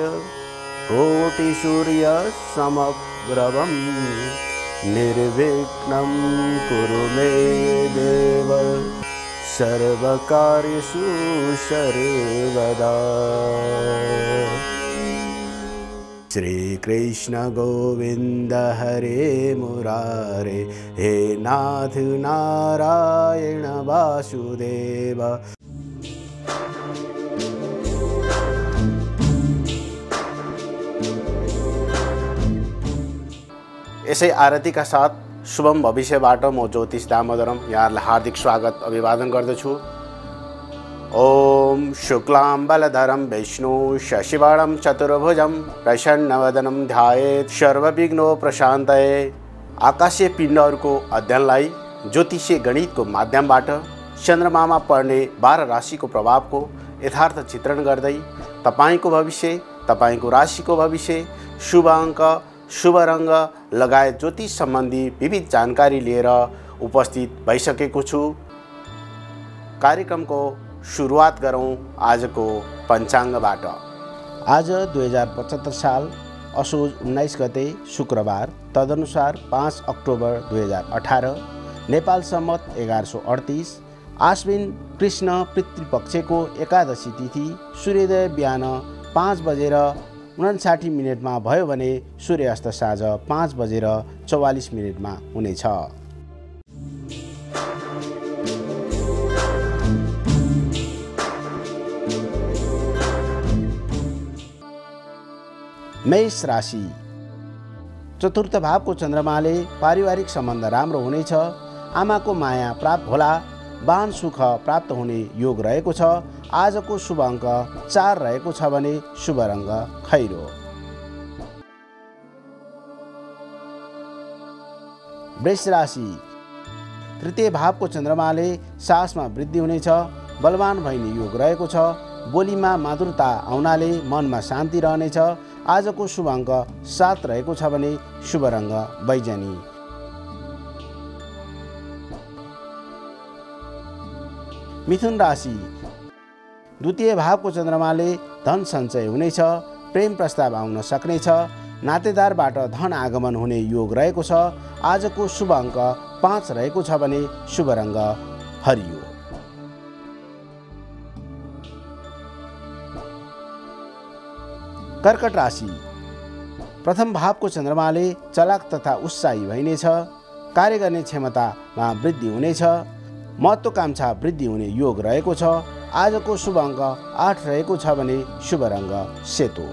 कोटिसूर्यसमप्रभं निर्विघ्नं कुरु मे देव सर्वकार्येषु सर्वदा। श्री कृष्ण गोविंद हरे मुरारे हे नाथ नारायण वासुदेव। यसै आरतीका साथ शुभम भविष्यबाट म ज्योतिष दामोदरम यहाँहरूलाई हार्दिक स्वागत अभिवादन गर्दछु। ओम शुक्लांबरधरं विष्णु शशिवर्णं चतुर्भुजं प्रसन्नवदनं ध्यायेत् सर्वविघ्नोपशान्तये। आकाशीय पिण्डहरूको अध्ययनलाई ज्योतिषीय गणितको माध्यमबाट चन्द्रमामा पर्ने 12 राशिको प्रभावको यथार्थ चित्रण गर्दै तपाईको भविष्य, तपाईको राशिको भविष्य, शुभ अङ्क, शुभ रंग लगायत ज्योतिष सम्बन्धी विविध जानकारी लिएर उपस्थित भइसकेको छु। कार्यक्रमको सुरुवात गरौँ आजको पञ्चाङ्गबाट। आज 2075 साल असोज 19 गते शुक्रबार, तदनुसार 5 अक्टोबर 2018, नेपाल सम्मत 1138, आश्विन कृष्ण पितृपक्षको एकादशी तिथि सूर्योदय बिहान 5:59 भयो भने सूर्यास्त साँझ 5:44 हुनेछ। मेष राशि। चतुर्थ भावको चन्द्रमाले पारिवारिक सम्बन्ध राम्रो हुनेछ। आमाको माया प्राप्त होला। वाहन सुख प्राप्त हुने योग रहेको छ। आजको शुभ अङ्क 4 रहेको छ भने शुभ रङ्ग खैरो। वृष राशि। तृतीय भावको चन्द्रमाले साहसमा वृद्धि हुनेछ। बलवान भइने योग रहेको छ। बोलीमा मधुरता आउनाले मनमा शान्ति रहनेछ। आजको शुभ अङ्क 7 रहेको छ भने शुभ रङ्ग बैजनी। मिथुन राशि। द्वितीय भावको चन्द्रमाले धन सञ्चय हुनेछ। प्रेम प्रस्ताव आउन सक्नेछ। नातेदारबाट धन आगमन हुने योग रहेको छ। आजको शुभ अङ्क 5 रहेको छ भने शुभ रङ्ग हरियो। कर्कट राशि। प्रथम भावको चन्द्रमाले चलाक तथा उत्साही भइनेछ। कार्य गर्ने क्षमतामा वृद्धि हुनेछ। महत्त्वाकांक्षा वृद्धि हुने योग रहेको छ। आजको शुभ अङ्क 8 रहेको छ भने शुभ रङ्ग सेतो।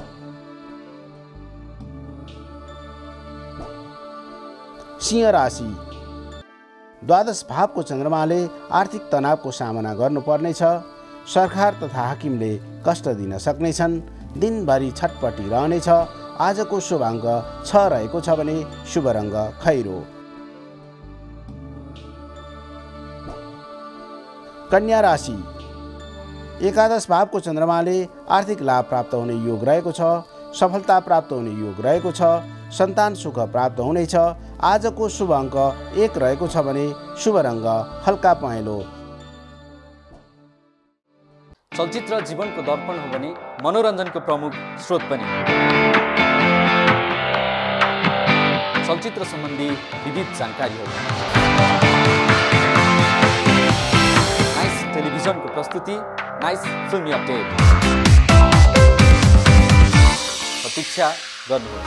सिंह राशि। द्वादश भावको चन्द्रमाले आर्थिक तनावको सामना गर्नुपर्नेछ। सरकार तथा हाकिमले कष्ट दिन सक्नेछन्। दिनभरि छटपटी रहनेछ। आजको शुभ अङ्क 6 रहेको छ भने शुभ रङ्ग खैरो। कन्या राशि। एकादश भावको चन्द्रमाले आर्थिक लाभ प्राप्त हुने योग रहेको छ। सफलता प्राप्त हुने योग रहेको छ। सन्तान सुख प्राप्त हुनेछ। आजको शुभ अङ्क 1 रहेको छ भने शुभ रङ्ग हल्का पहेँलो। चलचित्र जीवनको दर्पण हो भने मनोरञ्जनको प्रमुख स्रोत पनि। चलचित्र सम्बन्धी विविध जानकारीहरू। नाइस टेलिभिजनको प्रस्तुति नाइस फिल्मी अपडेट। प्रतीक्षा गर्नुहोस्।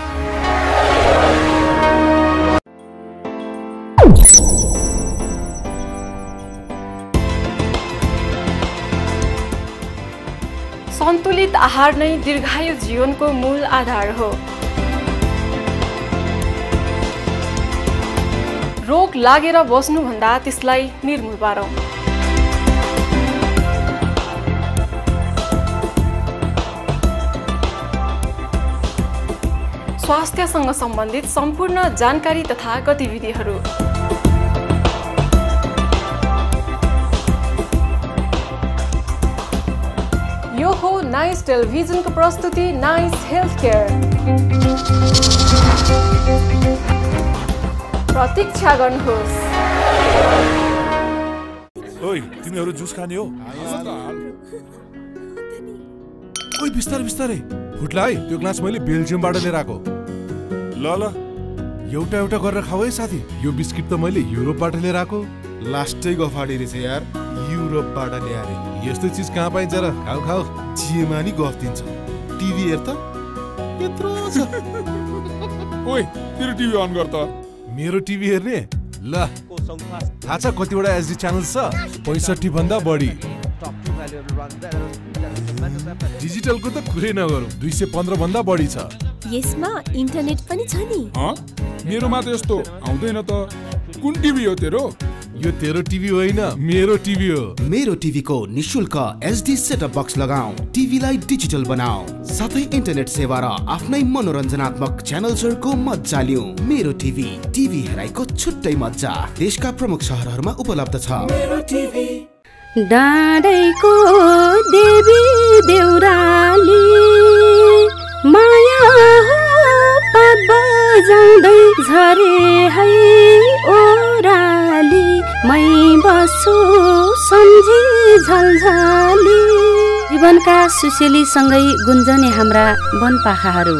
सन्तुलित आहार नै दीर्घायु जीवनको मूल आधार हो। रोग लागेर बस्नुभन्दा त्यसलाई निर्मूल पारौँ। स्वास्थ्यसँग सम्बन्धित सम्पूर्ण जानकारी तथा गतिविधिहरू यो हो नाइस टेलिभिजनको प्रस्तुति नाइस हेल्थ केयर। प्रतीक्षा गर्नुहोस्। ओइ तिमीहरु जुस खाने हो? ओइ बिस्तारै बिस्तारै फुट्ला है त्यो ग्लास मैले बेल्जियमबाट लिएर आएको ल ल एउटा एउटा गरेर खाऊ है साथी यो बिस्किट त मैले युरोपबाट लिएर आएको लास्टै गफाडी रहेछ यार युरोपबाट ल्याए यस्तो चिज कहाँ पाइन्छ र खाऊ खाऊ जिएमा नि गफ दिन्छ टिभी हेर त यत्रो छ ओइ तेरो टिभी अन गर त मेरो टिभी हेर्ने ल थाहा छ कतिवटा एचडी च्यानल छ 65 भन्दा बढी डिजिटलको त कुरै नगरौँ 215 भन्दा बढी छ यसमा इन्टरनेट पनि छ नि मेरोमा त यस्तो आउँदैन त कुन टिभी हो तेरो यो तेरो टिभी होइन मेरो टिभी हो मेरो टिभीको निशुल्क एचडी सेटअप बक्स लगाऊ टिभीलाई डिजिटल बनाऊ साथै इन्टरनेट सेवा र आफ्नै मनोरञ्जनात्मक च्यानल्सहरूको मज्जा लिऊ मेरो टिभी हेराइको छुट्टै मज्जा देशका प्रमुख शहरहरूमा उपलब्ध छ मेरो टिभी डाँडैको देवी देउराली माया हो पात बजाउँदै झरे है ओराली मै बसु सम्झी झलझली जीवनका सुसेलीसँगै गुन्जने हाम्रा वनपाखाहरू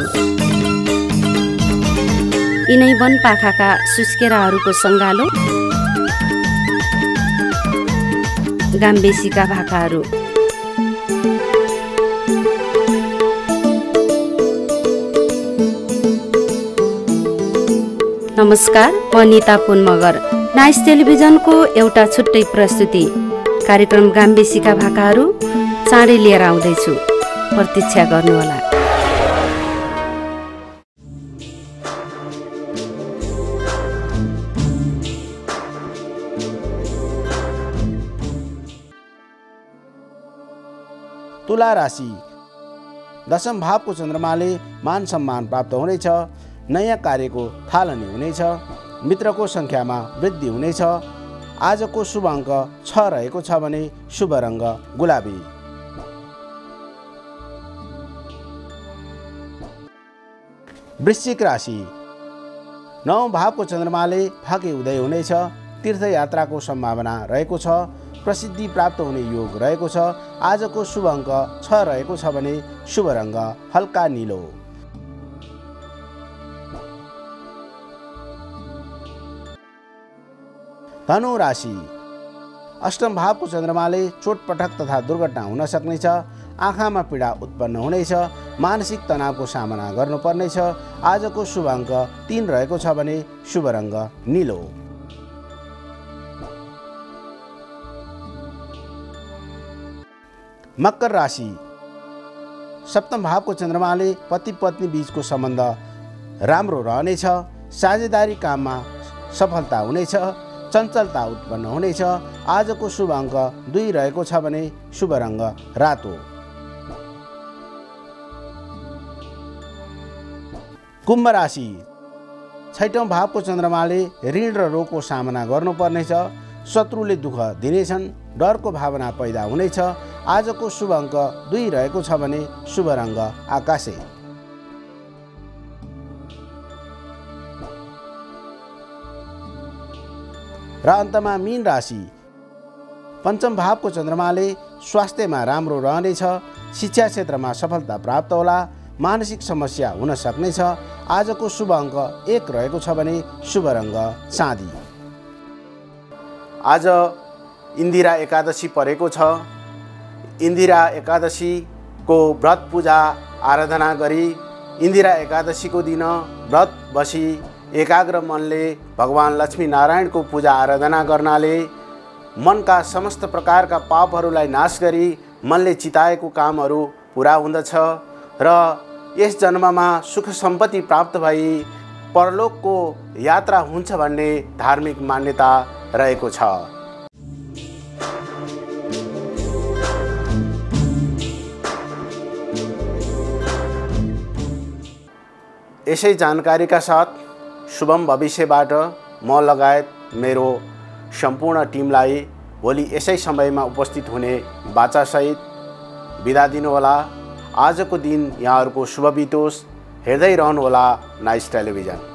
यिनै वनपाखाका सुस्केराहरूको सङ्गालो गाम्बेसीका भाकाहरू नमस्कार म निता पुन मगर नाइस टेलिभिजनको एउटा छुट्टै प्रस्तुति कार्यक्रम गाम्बेसीका भाकाहरू चाँडै लिएर आउँदैछु प्रतीक्षा गर्नुहोला तुला राशि दशम भावको चन्द्रमाले मान सम्मान प्राप्त हुनेछ नयाँ कार्यको थालनी हुनेछ मित्रको सङ्ख्यामा वृद्धि हुनेछ आजको शुभ अङ्क 6 रहेको छ भने शुभ रङ्ग गुलाबी वृश्चिक राशि 9 भावको चन्द्रमाले फाके उदय हुनेछ तीर्थयात्राको सम्भावना रहेको छ प्रसिद्धि प्राप्त हुने योग रहेको छ आजको शुभ अङ्क 6 रहेको छ भने शुभ रङ्ग हल्का नीलो धनु राशि अष्टम भावको चन्द्रमाले चोटपटक तथा दुर्घटना हुन सक्नेछ आँखामा पीडा उत्पन्न हुनेछ मानसिक तनावको सामना गर्नुपर्नेछ आजको शुभ अङ्क 3 रहेको छ भने शुभ रङ्ग नीलो मकर राशि सप्तम भावको चन्द्रमाले पति पत्नी बीचको सम्बन्ध राम्रो रहनेछ साझेदारी काममा सफलता हुनेछ चञ्चलता उत्पन्न हुनेछ आजको शुभ अङ्क 2 रहेको छ भने शुभ रङ्ग रातो कुम्भ राशि 6औं भावको चन्द्रमाले ऋण र रोगको सामना गर्नुपर्नेछ शत्रुले दुःख दिनेछन् डरको भावना पैदा हुनेछ आजको शुभ अङ्क 2 रहेको छ भने शुभ रङ्ग आकाशे र अन्तमा मीन राशि पञ्चम भावको चन्द्रमाले स्वास्थ्यमा राम्रो रहनेछ शिक्षा क्षेत्रमा सफलता प्राप्त होला मानसिक समस्या हुन सक्नेछ आजको शुभ अङ्क 1 रहेको छ भने शुभ रङ्ग चाँदी आज इन्दिरा एकादशी परेको छ इन्दिरा एकादशीको व्रत पूजा आराधना गरी इन्दिरा एकादशीको दिन व्रत बसी एकाग्र मनले भगवान लक्ष्मी नारायणको पूजा आराधना गर्नाले मनका समस्त प्रकारका पापहरूलाई नाश गरी मनले चिताएको कामहरू पुरा हुँदछ र यस जन्ममा सुख सम्पत्ति प्राप्त भई परलोकको यात्रा हुन्छ भन्ने धार्मिक मान्यता रहेको छ। यसै जानकारीका साथ शुभम भविष्यबाट म लगायत मेरो सम्पूर्ण टिमलाई भोलि यसै समयमा उपस्थित हुने बाचासहित बिदा दिनुहोला। आजको दिन यहाँहरूको शुभ बितोस्। हेर्दै रहनुहोला नाइस टेलिभिजन।